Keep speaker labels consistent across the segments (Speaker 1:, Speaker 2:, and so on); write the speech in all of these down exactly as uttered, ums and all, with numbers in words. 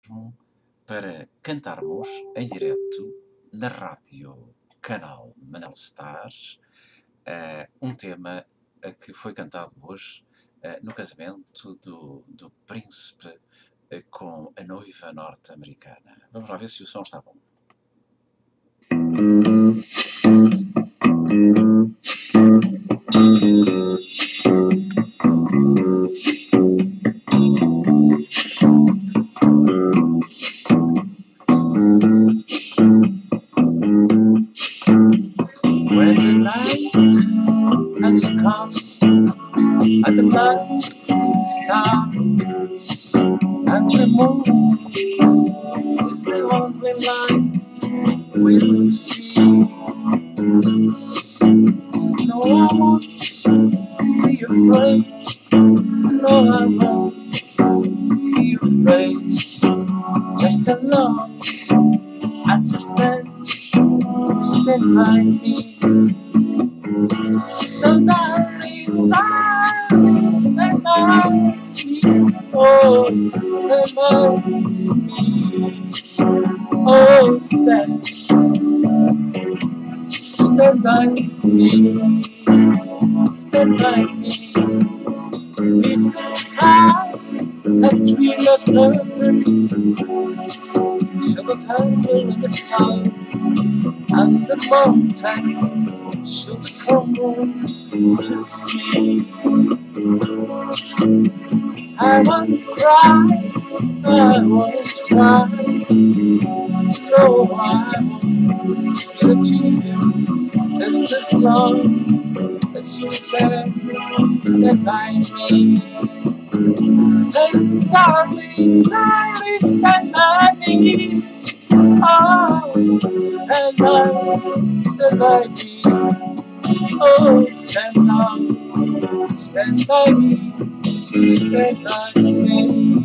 Speaker 1: para cantarmos em direto na rádio canal Manel Stars uh, um tema uh, que foi cantado hoje uh, no casamento do, do príncipe uh, com a noiva norte-americana. Vamos lá ver se o som está bom. When the night has come and the light is down and the moon is the only light we will see. No, I won't be afraid. No, I won't be afraid. Just as long as you stand, stand by me. So darling, darling, stand by me. Oh, stand by me. Oh, stand, stand by me. Stand by me. If the sky that we love purple shall go tangle in the sky, and the mountains shall crumble to the sea, I won't cry, I won't cry. No, I won't shed a tear. Just as long as you stand, stand by me. And darling, darling, stand by me. Oh, stand by, stand by me. Oh, stand by, stand by me. Stand by me.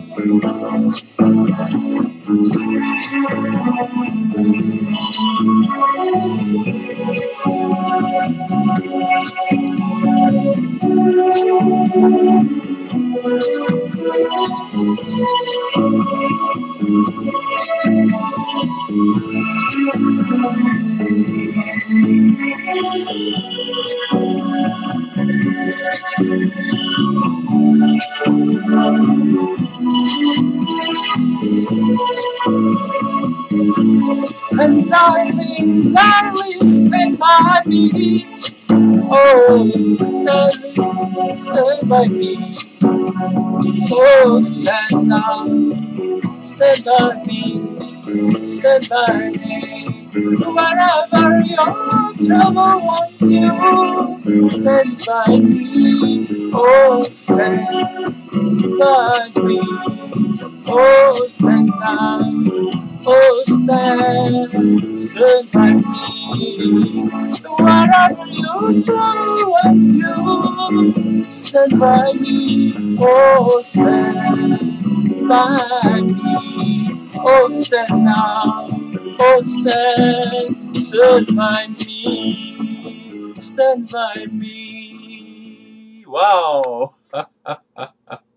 Speaker 1: And darling, darling, stand by me. Oh, stand, stand by me. Oh, stand now, stand by me, stand by me. Wherever your trouble wants you, stand by me. Oh, stand by me. Oh, stand now. Oh, stand, stand by me. Whatever you do and do, stand by me. Oh, stand by me. Oh, stand now. Oh, stand, stand by me. Stand by me. Wow.